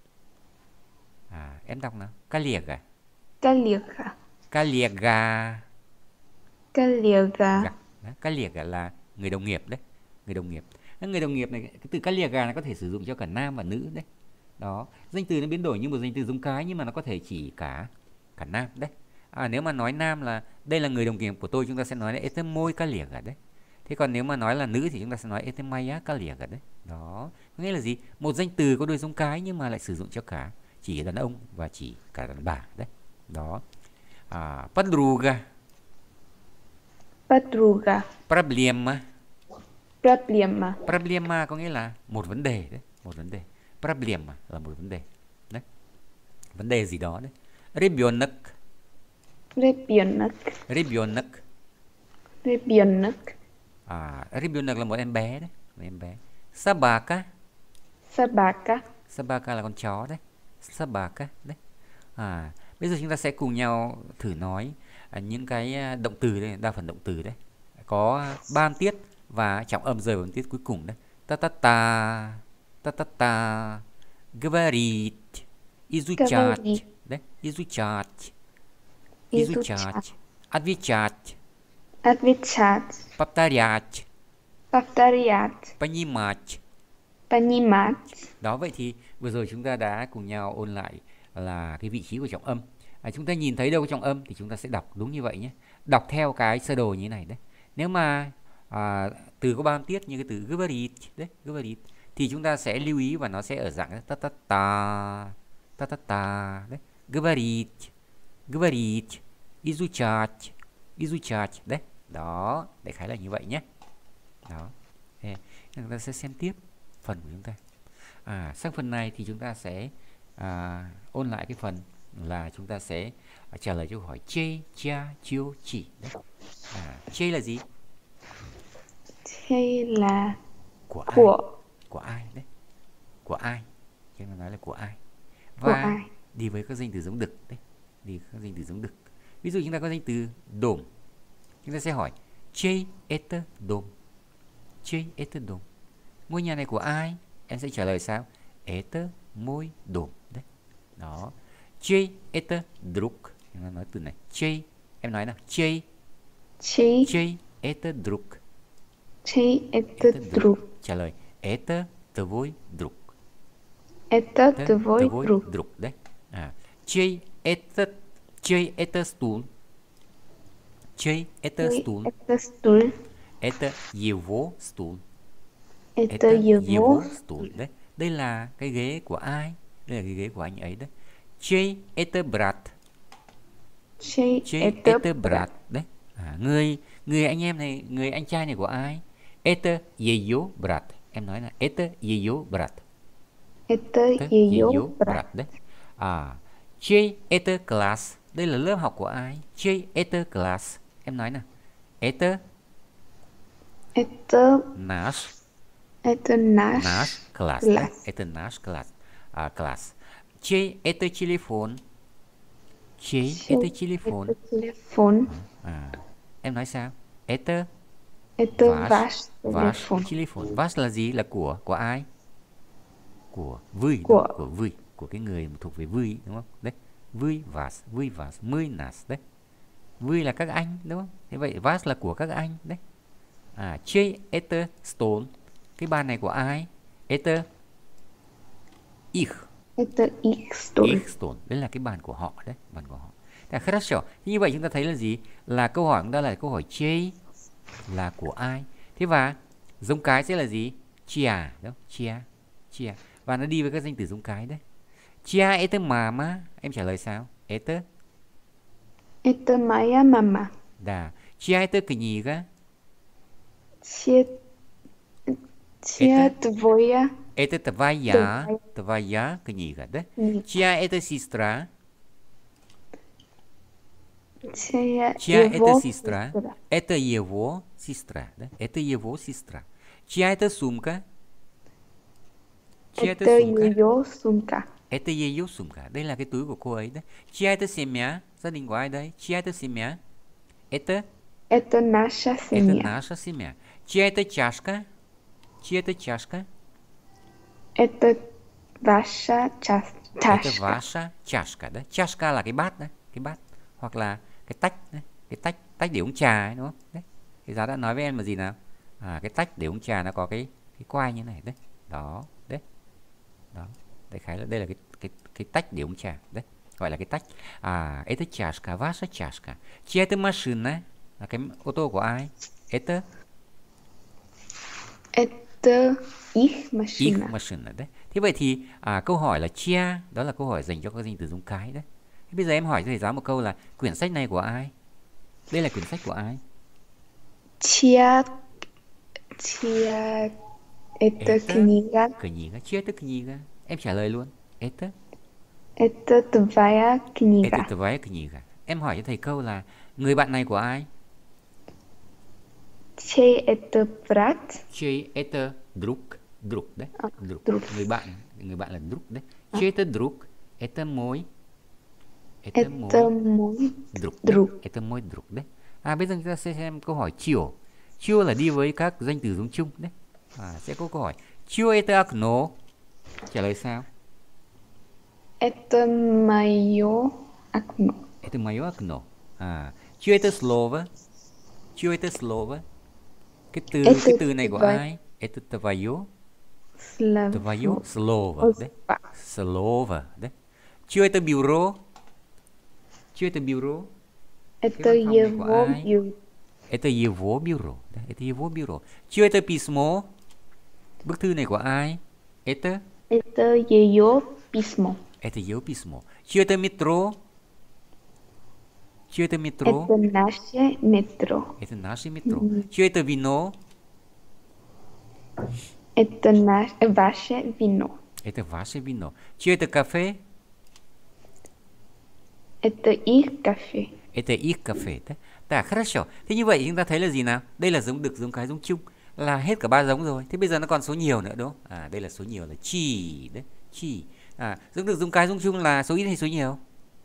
À, em đọc nào, коллега, коллега, коллега. коллега, Коллега là người đồng nghiệp đấy, người đồng nghiệp. Người đồng nghiệp này, cái từ colleague này có thể sử dụng cho cả nam và nữ đấy. Đó, danh từ nó biến đổi như một danh từ giống cái nhưng mà nó có thể chỉ cả cả nam đấy. À, nếu mà nói nam là đây là người đồng nghiệp của tôi, chúng ta sẽ nói là это мой коллега đấy. Thế còn nếu mà nói là nữ thì chúng ta sẽ nói это моя коллега đấy. Đó, có nghĩa là gì? Một danh từ có đuôi giống cái nhưng mà lại sử dụng cho cả chỉ đàn ông và chỉ cả đàn bà đấy. Đó. À, подруга, подруга, проблема. проблема, Проблема có nghĩa là một vấn đề đấy, một vấn đề. Проблема là một vấn đề. Đấy. Vấn đề gì đó đấy. Ребенок, ребенок, ребенок. ребенок, À, ребенок là một em bé đấy, một em bé. Собака, собака, собака là con chó đấy. Собака đấy. À, bây giờ chúng ta sẽ cùng nhau thử nói à, những cái động từ đây, đa phần động từ đấy. Có ba âm tiết và trọng âm rơi vào âm tiết cuối cùng đấy. Ta ta ta, ta ta ta, говорить, изучать, говорить, đấy, изучать, изучать, изучать, отвечать, отвечать, повторять, повторять, понимать. понимать. Đó, vậy thì vừa rồi chúng ta đã cùng nhau ôn lại là cái vị trí của trọng âm. À, chúng ta nhìn thấy đâu có trọng âm thì chúng ta sẽ đọc đúng như vậy nhé. Đọc theo cái sơ đồ như thế này đấy. Nếu mà à, từ có ba âm tiết như cái từ говорить đấy, говорить thì chúng ta sẽ lưu ý và nó sẽ ở dạng ta ta ta, ta ta ta đấy. Говорить, говорить, изучать, изучать đấy. Đó, đại khái là như vậy nhé. Đó. Okay. Chúng ta sẽ xem tiếp phần của chúng ta. À, sang phần này thì chúng ta sẽ à, ôn lại cái phần là chúng ta sẽ à, trả lời cho câu hỏi chê, cha, chiêu, chỉ. Đấy. À, chê là gì? Chê là Của ai? của, Của ai đấy? Của ai? Chúng ta nói là của ai? của Và ai. đi với các danh từ giống đực đấy. Đi với các danh từ giống đực. Ví dụ chúng ta có danh từ đổm. Chúng ta sẽ hỏi chê это дом. Chê это дом. Ngôi nhà này của ai? Em sẽ trả lời sao? Это мой дом. Đấy. Đó. Chê это друг. Em nói từ này. Chê. Em nói nào. Chê. Chê, Chê это друг. chê это Это друг. Trả lời. Это твой друг. Это Thế, твой друг. друг. Đấy. À. Chê это Chê это стул. Чей это Chê стул? это стул. Это его стул. Это Это его его стул. Đấy. Đây là cái ghế của ai? Đây là cái ghế của anh ấy đấy. Чей это брат? Чей Чей это это брат? брат? Đấy. À. À, người người anh em này, người anh trai này của ai? Это ее брат. Em nói là это ее брат. Это Это ее ее брат. брат đấy. À, чей это класс? Đây là lớp học của ai? Чей это класс? Em nói nào. Это Это, nаш это наш nаш класс, да? класс. Это наш класс. А, класс. Чей это телефон? Чей это телефон? Это телефон. À, em nói sao? Это Это vаш, ваш vаш телефон. telephone. Vаш là gì? Là của của ai? Của vui, đúng Của- không? Của vui, của cái người mà thuộc về vui, đúng không? Đấy, vui vás, vui vás, mươi nas đấy. Vui là các anh, đúng không? Thế vậy vás là của các anh đấy. À, chơi это stone. Cái bàn này của ai? Это их. Это их стол. Ich stone. Đấy là cái bàn của họ đấy, bàn của họ. Thế хорошо. Như vậy chúng ta thấy là gì? Là câu hỏi chúng ta là câu hỏi chơi là của ai? Thế và giống cái sẽ là gì? Chia, đúng không? Chia, chia. Và nó đi với các danh từ giống cái đấy. Chia это mama. Em trả lời sao? Это Это моя мама. да. Chia это книга. Че, че твоя Это твоя, твоя книга, да? книга. Чья это сестра? Чья Чья его это сестра? сестра. Это его сестра, да? Это его сестра. Чья это сумка? Чья это Это сумка? ее сумка. Это ее сумка. Đây là cái túi của cô ấy đấy. Чья это семья? Gia đình của ai đây? Чья это семья? Это Это наша это семья. наша семья. Чья это чашка? Чья это чашка? Это ваша час, Это чашка. ваша чашка, đấy. Chashka là cái bát đấy, cái bát hoặc là cái tách đấy. Cái tách, tách để uống trà ấy, đúng không? Đấy. Thì giáo đã nói với em là gì nào? À, cái tách để uống trà nó có cái cái quai như này đấy. Đó, đấy. Đó. Đại khái là đây là cái cái cái tách để uống trà, đấy. Gọi là cái tách. À, это чашка, ваша чашка. Чья это машина? Là cái ô tô của ai? Это Это их ich машина. машина đấy. Thế vậy thì à, câu hỏi là chia, đó là câu hỏi dành cho các danh từ giống cái đấy. Thế bây giờ em hỏi cho thầy giáo một câu là quyển sách này của ai? Đây là quyển sách của ai? Чья, чья это Это книга. книга. Chia это книга. Em trả lời luôn. Это Это твоя книга. это твоя книга. Em hỏi cho thầy câu là người bạn này của ai? Чей это брат? Чей это друг? Друг đấy. À, Друг. друг. Người bạn, người bạn là друг đấy. Чей это друг? Это мой. Это мой Это мой друг. друг. Đấy. Это môi друг đấy. À bây giờ chúng ta sẽ xem câu hỏi chiều. Chiều là đi với các danh từ giống chung đấy. À, sẽ có câu hỏi. Chiều это окно. Trả lời sao? Это мое окно. Это мое окно. À, chiều это слово. Chiều это слово. Cái từ Это cái từ này của твоё. ai? Это твое. Слово. Твое слово đấy. Слово đấy. Chiều это бюро. Chiều это бюро. Это văn phòng này của его ai? бюро. Это его бюро. Đấy, это его бюро. Chiều это письмо. Bức thư này của ai? Это Это ее письмо. это ее письмо. Chiều это метро. Chiều это метро. Это наше метро. Это наше метро. Chiều это вино. Это наш, ваше вино. Это ваше вино. Chiều это кафе. Это их кафе. Это их кафе. Đấy. Đã, хорошо. Thế như vậy chúng ta thấy là gì nào? Đây là giống đực, giống cái, giống chung. Là hết cả ba giống rồi. Thế bây giờ nó còn số nhiều nữa đúng không? À, đây là số nhiều là chỉ. Đấy, chỉ. À, giống đực, giống cái, giống chung là số ít hay số nhiều?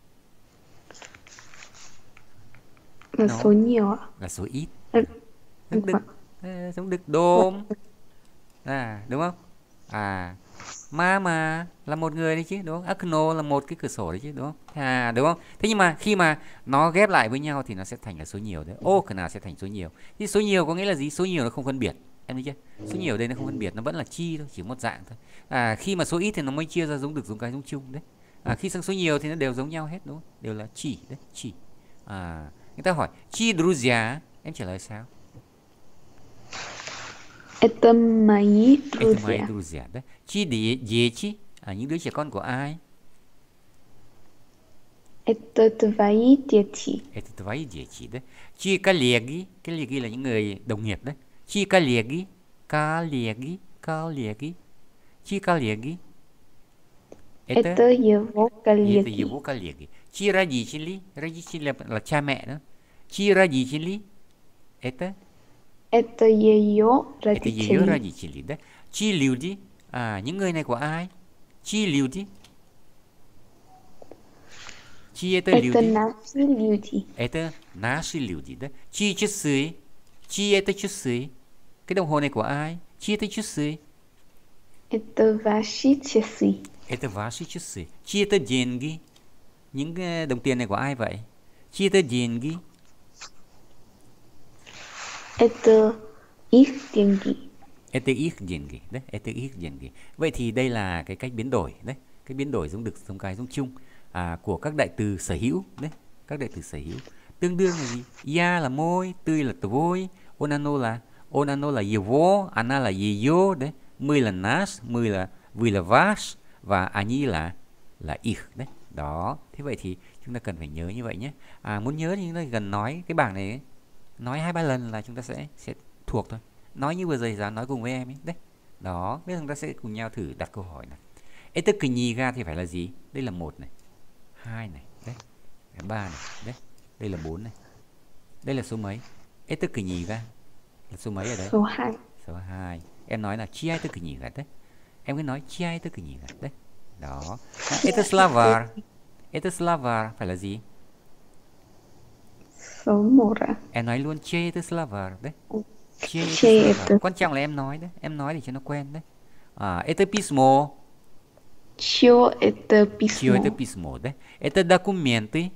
Là Nó số nhiều ạ. là số ít. Ừ. Giống đực, à, giống đực đốm. À, đúng không? À, mama là một người đấy chứ, đúng không? Akno là một cái cửa sổ đấy chứ, đúng không? À, đúng không? Thế nhưng mà khi mà nó ghép lại với nhau thì nó sẽ thành là số nhiều đấy. Ô, khả nào sẽ thành số nhiều. Thì số nhiều có nghĩa là gì? Số nhiều nó không phân biệt. Em thấy chưa? Số nhiều đây nó không phân biệt, nó vẫn là chi thôi, chỉ một dạng thôi. À, khi mà số ít thì nó mới chia ra giống được, giống cái, giống chung đấy. À, khi sang số nhiều thì nó đều giống nhau hết, đúng không? Đều là chỉ đấy, chỉ. À, người ta hỏi chi друзья, em trả lời sao? Это мои Это мои друзья. друзья, да? Chi địa дети, à, những đứa trẻ con của ai? Это твои дети. Это твои дети, да? Чьи коллеги? Коллеги là những người đồng nghiệp đấy. Чьи коллеги? Коллеги, коллеги. Чьи коллеги? Это, Это его это коллеги. его коллеги. Чьи родители? Родители là, là cha mẹ đó. Чьи родители? Это, Это ее это ее родители. родители, да? Чьи люди? À, những người này của ai? Чьи люди? Чьи это Это люди? наши люди. Это наши люди, да? Чьи часы? Чьи это часы? Cái đồng hồ này của ai? Чьи это часы? Это ваши часы. Это ваши часы. Чьи это деньги? Những cái đồng tiền này của ai vậy? Чьи это деньги? Это их деньги. Это их деньги, đấy, это их деньги. Vậy thì đây là cái cách biến đổi đấy, cái biến đổi giống đực, giống cái, giống chung à, của các đại từ sở hữu đấy, các đại từ sở hữu. Tương đương là gì? Ya là môi, tươi là tvoi, onano là onano là его, она là ее đấy, мы là nаш, мы là вы là vаш và они là là ich đấy. Đó, thế vậy thì chúng ta cần phải nhớ như vậy nhé. À, muốn nhớ thì chúng ta cần nói cái bảng này ấy, nói hai ba lần là chúng ta sẽ sẽ thuộc thôi. Nói như vừa rồi giáo nói cùng với em ấy đấy. Đó, bây giờ chúng ta sẽ cùng nhau thử đặt câu hỏi này. Ê tức nhì ra thì phải là gì? Đây là một này, hai này, đấy, ba này, đấy, đây là bốn này. Đây là số mấy? Ê tức nhì ra là số mấy ở đây? Số hai. Số hai. Em nói là chi ai tức nhì ra đấy. Em cứ nói chi ai tức nhì ra đấy. Đó. Ê tức slavar. Ê tức slavar phải là gì? Số một ạ. Em nói luôn chê tức slavar đấy. Chê Chê tức это- slavar. Quan trọng là em nói đấy. Em nói để cho nó quen đấy. À, это письмо. Чье это Чье это письмо? письмо, да? Это документы.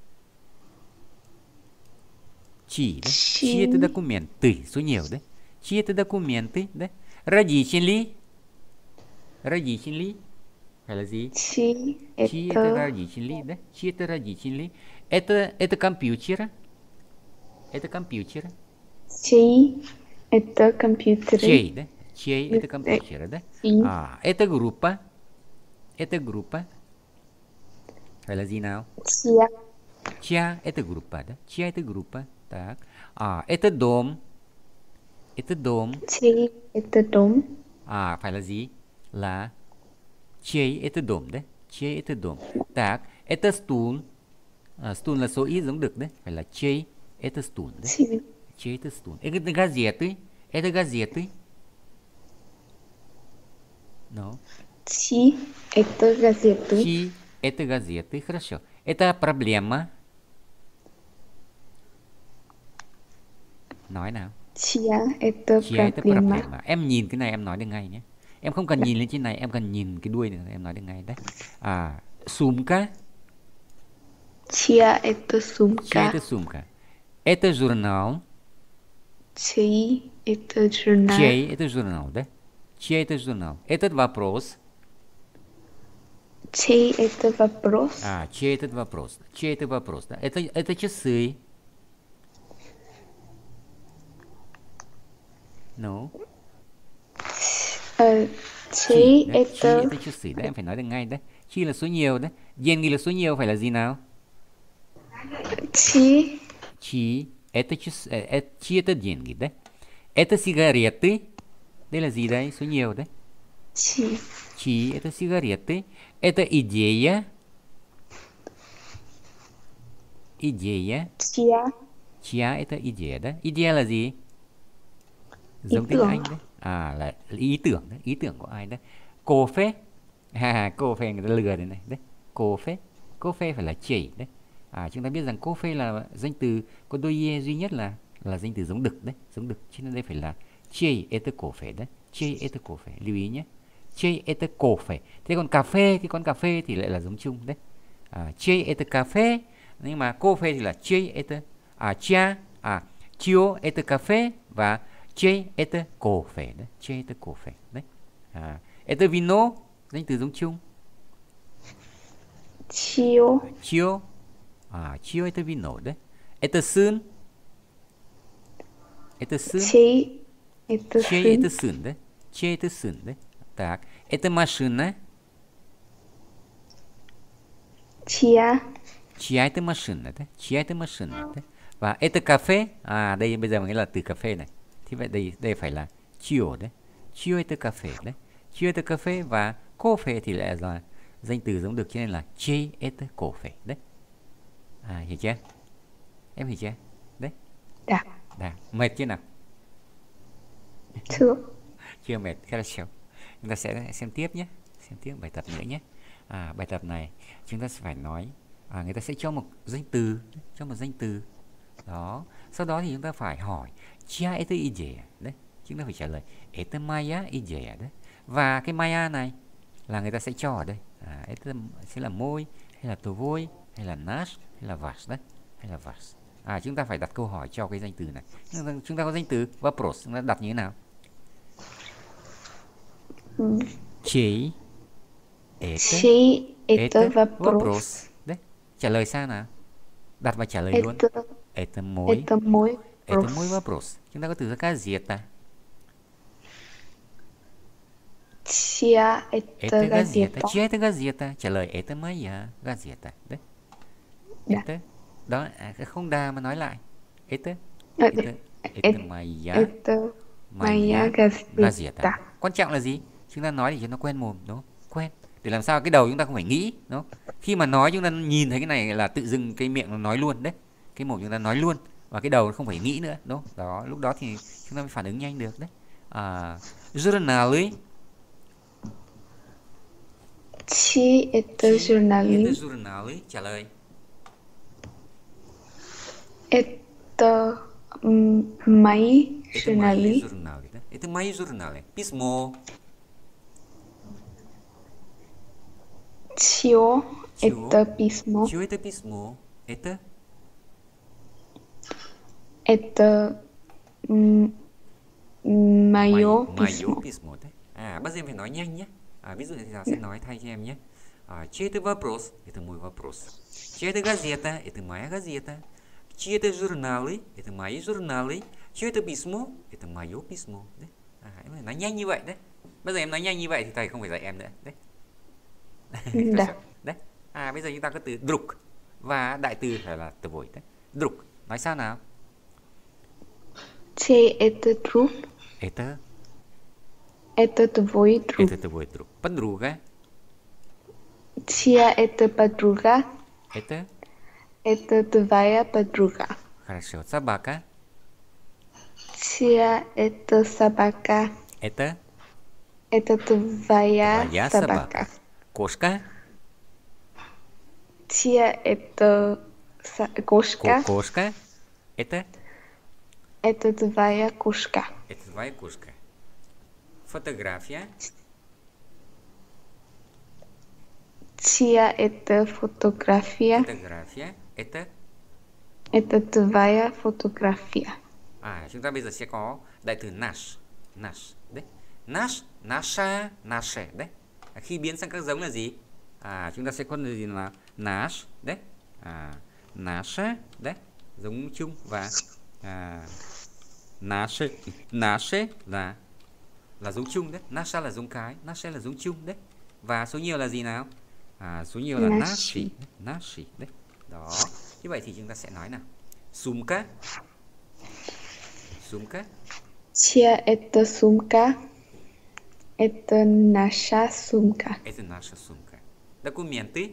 Чьи, да? Чьи. Чьи это документы? Số nhiều đấy. Чьи это документы, да? Родители. Родители. Phải là gì? Чьи Чьи это это родители, да? Чьи это родители? Это, это компьютер. Это компьютер. чьи это компьютеры? Чей, да? Чей это компьютер, да? Чьи À, это группа. Это группа. Phải là gì nào? чья? Чья это группа, да? Чья это группа? Так. А, это дом. Это дом. Чей это дом? À, phải là gì? Là чей это дом, да? Чей это дом. Так, это стул. À, стул là số ít giống được đấy. Phải là чей это стул, đấy. Чьи Чей это стул. Это газеты. Это газеты. No. чьи это газеты? Чьи это газеты. Хорошо. Это проблема. Nói nào. Чья это Chia это проблема? проблема. Em nhìn cái này em nói được ngay nhé. Em không cần nhìn lên trên này, em cần nhìn cái đuôi này em nói được ngay đấy. À, sumka. Чья это Chia сумка? это sumka. Это журнал. Чьи это журнал? Чей это журнал, да? Чей это журнал? Этот вопрос. Чей это вопрос? А, чей этот вопрос? Чей это вопрос, да? Это, это часы. Ну. Ờ, Chi, Чей đấy. Chi это это часы, đấy em phải nói được ngay đấy. Chi là số nhiều đấy. Деньги là số nhiều phải là gì nào? чьи Chi, это часы, э, э, chi это деньги, да? Это сигареты. Đây là gì đấy? Số nhiều đấy. чьи Chi, это сигареты. Это идея. Идея. чья Chia, это идея, да? Idea là gì? Giống Ý tiếng tưởng. Anh đấy. À, là ý tưởng đấy. Ý tưởng của ai đấy? Cô phê. À, cô phê người ta lừa đấy này. Đấy. Cô phê. Cô phê phải là chỉ đấy. À, chúng ta biết rằng cô phê là danh từ có đôi ie duy nhất là là danh từ giống đực đấy. Giống đực. Cho nên đây phải là chê et cổ phê đấy. Chê et cổ phê. Lưu ý nhé. Chê et cổ phê. Thế còn cà phê thì con cà phê thì lại là giống chung đấy. À, chê et cà phê. Nhưng mà cô phê thì là chê et à, chia à, chio et cà phê và chê et cổ phê đấy. Chê et cổ phê đấy. À, et vino danh từ giống chung. чье Chio à, chio et vino đấy. Et sơn. Et sơn. чей это Chê сын? et sơn đấy. Chê et sơn đấy. Так. Это машина. Чья Чья это машина đấy, чья это машина đấy. Và это café, à đây bây giờ nghĩa là từ cà phê này. Thì vậy đây đây phải là chio đấy. Chio это café đấy. Chio это café và coffee thì lại là danh từ giống được, cho nên là chê это coffee đấy. À hiểu chưa? Em hiểu chưa? Đấy. Đã. Đã. Mệt chưa nào? Chưa. Chưa mệt, khá là xấu. Chúng ta sẽ xem tiếp nhé. Xem tiếp bài tập nữa nhé. À, bài tập này chúng ta sẽ phải nói, à, người ta sẽ cho một danh từ, cho một danh từ đó, sau đó thì chúng ta phải hỏi chia это идея đấy, chúng ta phải trả lời это моя идея đấy, và cái моя này là người ta sẽ cho ở đây, à, это sẽ là môi hay là твой hay là nаш hay là ваш đấy, hay là ваш. À, chúng ta phải đặt câu hỏi cho cái danh từ này. Chúng ta có danh từ вопрос, chúng ta đặt như thế nào? Ừ. Chỉ это, Чей это это вопрос? вопрос. Đấy, trả lời sao nào? Đặt và trả lời luôn. Это, Это мой, это мой это вопрос. мой вопрос. Chúng ta có từ газета. Чья это Это газета. газета? Чья это газета? Trả lời это моя газета. Đấy. Dạ. Это. Đó, à, không đà mà nói lại. Это. Ờ, Это. Это моя. Это моя газeta. газета. Quan trọng là gì? Chúng ta nói thì cho nó quen mồm, đúng không? Quen. Để làm sao cái đầu chúng ta không phải nghĩ, đúng không? Khi mà nói chúng ta nhìn thấy cái này là tự dưng cái miệng nó nói luôn đấy. Cái mồm chúng ta nói luôn và cái đầu nó không phải nghĩ nữa, đúng không? Đó, lúc đó thì chúng ta mới phản ứng nhanh được đấy. À, журналы. Чьи это журналы? Это журналы. Trả lời. Это м, мои Это мои журналы. журналы. Да? Это мои журналы. Письмо. Чье Чье? это письмо? Чье это письмо? Это Это м, мое Mày- письмо. Mày письмо đấy. À, bác Diêm phải nói nhanh nhé. À, ví dụ thì Thảo sẽ nói thay cho em nhé. À, чей это вопрос? Это мой вопрос. Чья это газета? Это моя газета. Чьи это журналы? Это мои журналы. Чье это письмо? Это мое письмо. Đấy. À, em phải nói nhanh như vậy đấy. Bây giờ em nói nhanh như vậy thì thầy không phải dạy em nữa. Đấy. Đã. Đấy. À, bây giờ chúng ta có từ друг và đại từ phải là từ vội đấy. Друг. Nói sao nào? Чей это друг? Это, Это твой друг. это твой друг. Подруга. Чья это подруга? Это, Это твоя подруга. хорошо. Собака. Чья это собака? Это Это твоя твоя собака. собака. Кошка. Чья это со- Ко- кошка? кошка. Это, Это твоя кошка. это твоя кошка. Фотография. Чья это фотография? Фотография. Это, Это твоя фотография. à, chúng ta bây giờ sẽ có đại từ nаш. Nаш. Đấy. Nаш, наша, nаше. Đấy. À, khi biến sang các giống là gì? À, chúng ta sẽ có gì là nаш. Đấy. À, nasze. Đấy. Giống chung và à, nаше, nаше là là giống chung đấy. Naša là giống cái, naše là giống chung đấy. Và số nhiều là gì nào? À, số nhiều là Naši. naši, naši đấy. Đó. Như vậy thì chúng ta sẽ nói nào. Sumka. Sumka. Чья это сумка? Это наша сумка. Это наша сумка. Документы.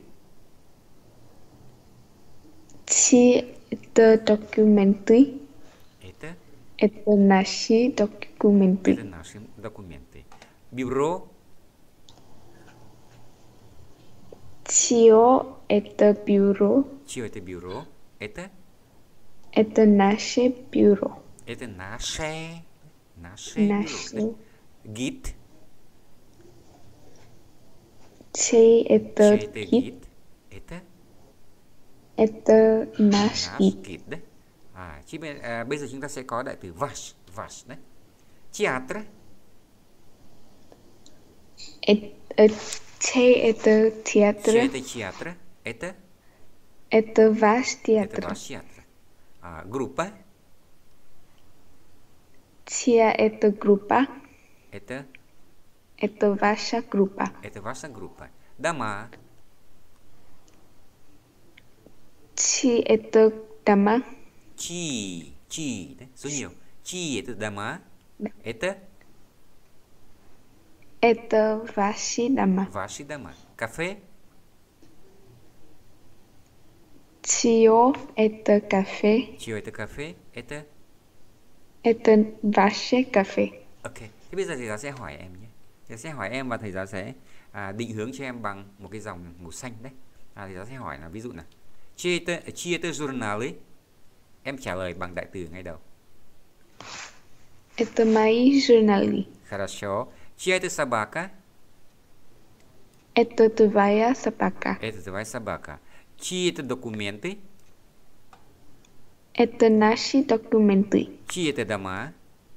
Чьи это документы? Это, Это наши документы. это наши документы. Бюро. Чье это бюро? Чье это бюро? Это, Это наше бюро. это наше, наше бюро. Наше. Гид. Чей это Чей это гид? гид? Это Это наш nаш гид. gid đấy. À, chứ bây, à, bây giờ chúng ta sẽ có đại từ ваш, ваш đấy. Театр. Э- э, Чей это Чей театр? это театр? Это, Это ваш это театр. ваш театр. А, группа. Чья это группа? Это, Это ваша группа. это ваша группа. Дома. Chi это дома? Chi, chi đấy, số nhiều. Chi это дома. Это Это ваши дома. ваши дома. Кафе. Чье это кафе? Chiều это café. Это Это ваше кафе. ok. Thế bây giờ thầy giáo sẽ hỏi em nhé. Thầy sẽ hỏi em và thầy giáo sẽ à, định hướng cho em bằng một cái dòng màu xanh đấy. À, thầy giáo sẽ hỏi là ví dụ nào. Chi это, chi это журналы. Em trả lời bằng đại từ ngay đầu. Это мои журналы. Хорошо. Чья это собака? Это твоя собака. Это твоя собака. Чьи это документы? Это наши документы. Чьи это дома?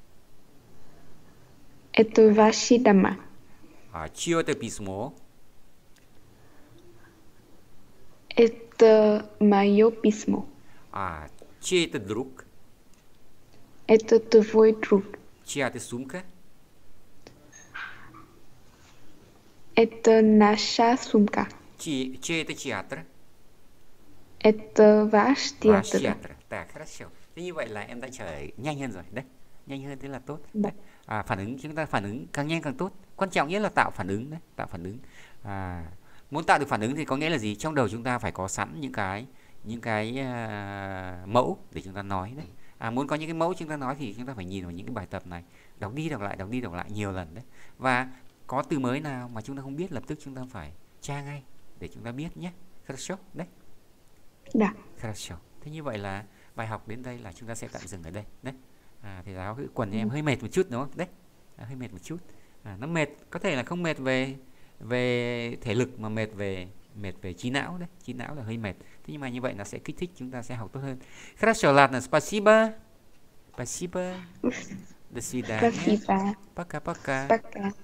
Это ваши дома. А, чье это письмо? Это мое письмо. А, чей это друг? Это твой друг. Чья это сумка? Это наша сумка. Чей, чей это театр? Это ваш Ваш театр. театр. Так, хорошо. Thế như vậy là em đã trả lời nhanh hơn rồi. Đấy, nhanh hơn thế là tốt. Dạ. Đấy. À, phản ứng chúng ta phản ứng càng nhanh càng tốt. Quan trọng nhất là tạo phản ứng đấy, tạo phản ứng. À, muốn tạo được phản ứng thì có nghĩa là gì? Trong đầu chúng ta phải có sẵn những cái những cái à, mẫu để chúng ta nói đấy. À, muốn có những cái mẫu chúng ta nói thì chúng ta phải nhìn vào những cái bài tập này, đọc đi đọc lại, đọc đi đọc lại nhiều lần đấy. Và có từ mới nào mà chúng ta không biết, lập tức chúng ta phải tra ngay để chúng ta biết nhé. Хорошо, đấy. Dạ. Хорошо. Thế như vậy là bài học đến đây là chúng ta sẽ tạm dừng ở đây. Đấy. À, thầy giáo cái quần em hơi mệt một chút đúng không? Đấy. À, hơi mệt một chút. À, nó mệt, có thể là không mệt về về thể lực mà mệt về mệt về trí não đấy. Trí não là hơi mệt. Thế nhưng mà như vậy nó sẽ kích thích chúng ta sẽ học tốt hơn. Хорошо, ладно, спасибо. Спасибо. До свидания. Спасибо. Пока-пока. Пока.